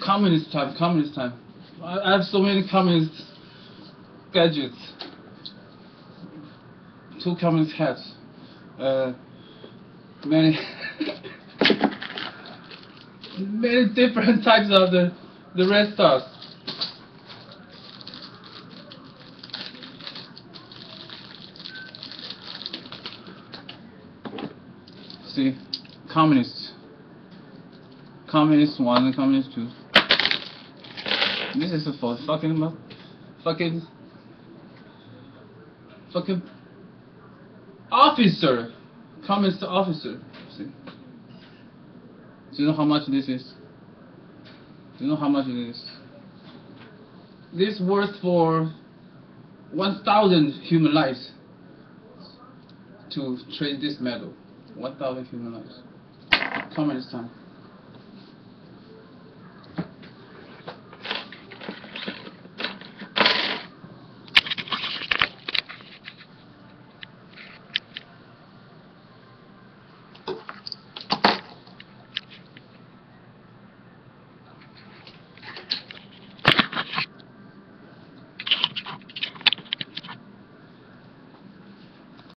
Communist time, communist time. I have so many communist gadgets. 2 communist hats. Many many different types of the red stars. See, communists. Communist 1 and communist 2. This is for fucking officer. Communist officer. See. Do you know how much this is? Do you know how much it is? This worth for 1,000 human lives to trade this medal. 1,000 human lives. Communist time.